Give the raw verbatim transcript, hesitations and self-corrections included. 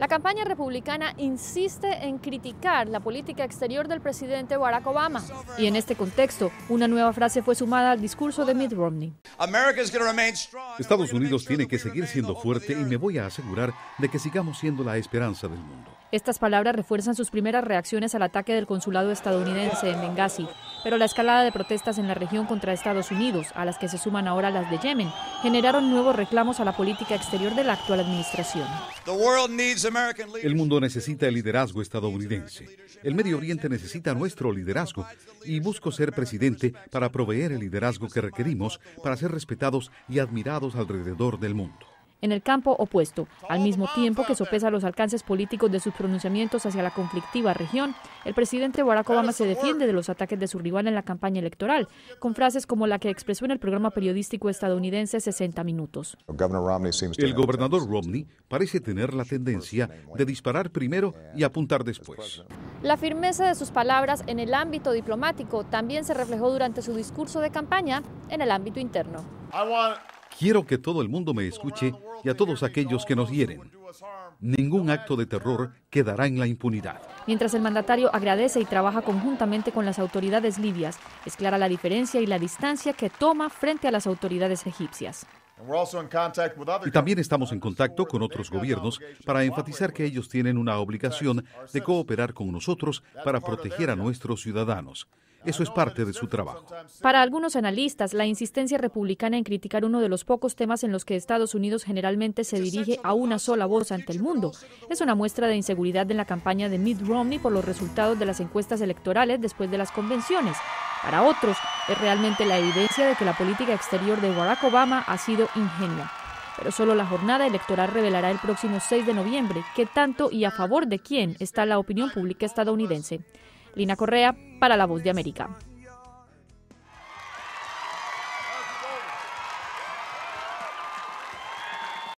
La campaña republicana insiste en criticar la política exterior del presidente Barack Obama. Y en este contexto, una nueva frase fue sumada al discurso de Mitt Romney. Estados Unidos tiene que seguir siendo fuerte y me voy a asegurar de que sigamos siendo la esperanza del mundo. Estas palabras refuerzan sus primeras reacciones al ataque del consulado estadounidense en Benghazi, pero la escalada de protestas en la región contra Estados Unidos, a las que se suman ahora las de Yemen, generaron nuevos reclamos a la política exterior de la actual administración. El mundo necesita el liderazgo estadounidense. El Medio Oriente necesita nuestro liderazgo y busco ser presidente para proveer el liderazgo que requerimos para ser respetados y admirados alrededor del mundo. En el campo opuesto, al mismo tiempo que sopesa los alcances políticos de sus pronunciamientos hacia la conflictiva región, el presidente Barack Obama se defiende de los ataques de su rival en la campaña electoral, con frases como la que expresó en el programa periodístico estadounidense sesenta minutos. El gobernador Romney parece tener la tendencia de disparar primero y apuntar después. La firmeza de sus palabras en el ámbito diplomático también se reflejó durante su discurso de campaña en el ámbito interno. Quiero que todo el mundo me escuche y a todos aquellos que nos hieren. Ningún acto de terror quedará en la impunidad. Mientras el mandatario agradece y trabaja conjuntamente con las autoridades libias, es clara la diferencia y la distancia que toma frente a las autoridades egipcias. Y también estamos en contacto con otros gobiernos para enfatizar que ellos tienen una obligación de cooperar con nosotros para proteger a nuestros ciudadanos. Eso es parte de su trabajo. Para algunos analistas, la insistencia republicana en criticar uno de los pocos temas en los que Estados Unidos generalmente se dirige a una sola voz ante el mundo es una muestra de inseguridad en la campaña de Mitt Romney por los resultados de las encuestas electorales después de las convenciones. Para otros, es realmente la evidencia de que la política exterior de Barack Obama ha sido ingenua. Pero solo la jornada electoral revelará el próximo seis de noviembre qué tanto y a favor de quién está la opinión pública estadounidense. Lina Correa, para La Voz de América.